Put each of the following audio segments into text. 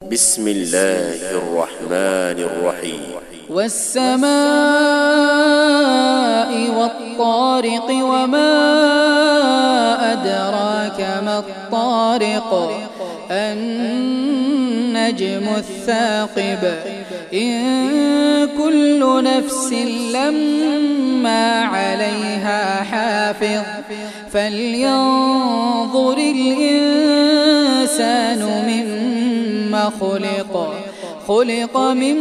بسم الله الرحمن الرحيم. والسماء والطارق وما أدراك ما الطارق النجم الثاقب إن كل نفس لما عليها حافظ فلينظر الإنسان مما خلق من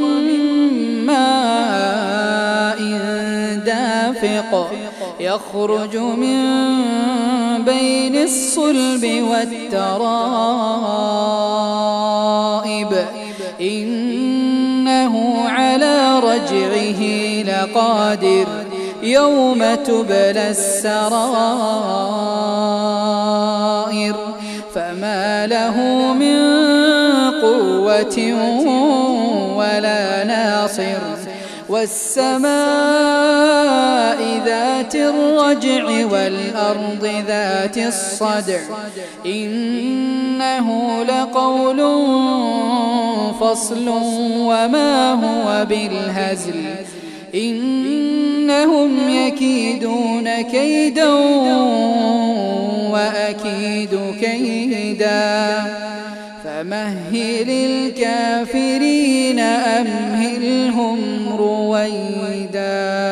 ماء دافق يخرج من بين الصلب والترائب إنه على رجعه لقادر يوم تبلى السرائر فما له من قوة ولا ناصر والسماء ذات الرجع والأرض ذات الصدع إنه لقول فصل وما هو بالهزل إنهم يكيدون كيدا وأكيد كيدا فمهل الكافرين أمهلهم رويدا.